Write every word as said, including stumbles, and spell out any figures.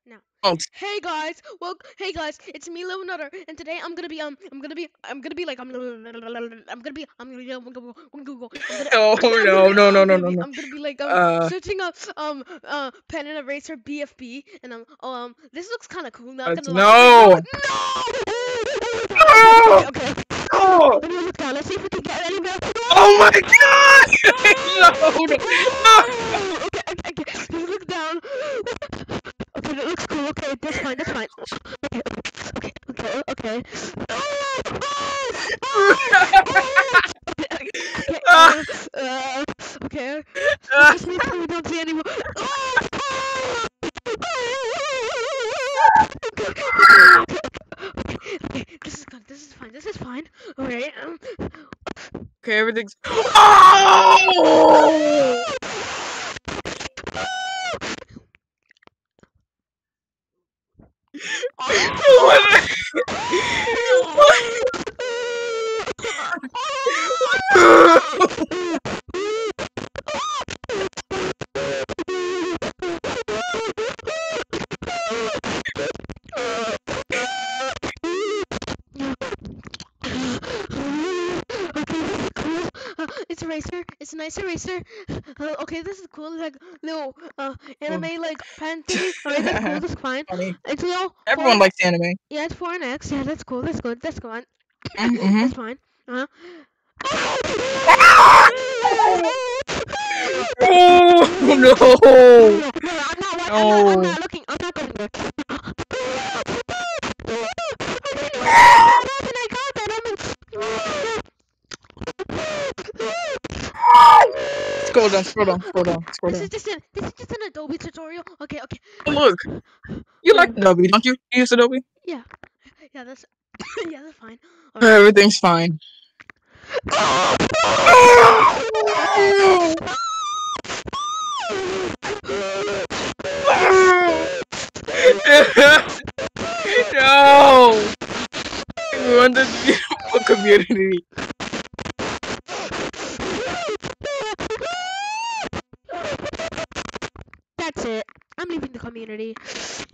Now, Oh, hey guys, well, hey guys, it's me, Little Nutter, and today I'm gonna be um, I'm gonna be, I'm gonna be like, I'm, I'm gonna be, I'm gonna, I'm gonna, I'm gonna, I'm gonna, oh no, no, no, I'm no, gonna no, be, no. I'm gonna be like um, Uh, searching up um, uh, pen and eraser B F B, and um, um, this looks kind of cool. Not it's gonna lie. Wait, no, no. no. Okay, No! okay, okay, okay. Oh, Let me look down. Let's see if we can get any more. oh my god! No, no, no. Okay, okay, okay. Let's look down. Okay, that looks cool. Okay, that's fine. That's fine. Okay, okay, okay, okay. Oh, oh, oh, okay, okay, Ah, uh, uh, okay. ah. Just make sure we don't see any more. Oh, oh, okay, okay, okay, okay, okay. This is good. This is fine. This is fine. Alright. Um. Okay, everything's. Oh! What? It's eraser. It's a nice eraser. Uh, okay, this is cool. Like little uh anime like pen thingy. Alright, that's cool. That's fine. Funny. It's little four Everyone and likes anime. yeah, it's four and X. Yeah, that's cool. That's good. That's fine. Mm-hmm. That's fine. Uh Ah! Oh no! no, no, I'm not. wa- I'm not. I'm No! not looking. I'm not going there. I got that. Scroll down, scroll down, scroll down, scroll This is down. just an. This is just an Adobe tutorial. Okay. Okay. Oh look, you like Whatever. Adobe, don't you? You use Adobe? Yeah. Yeah. That's. Yeah. That's fine. All right. Everything's fine. No! We want this beautiful community. That's it. I'm leaving the community.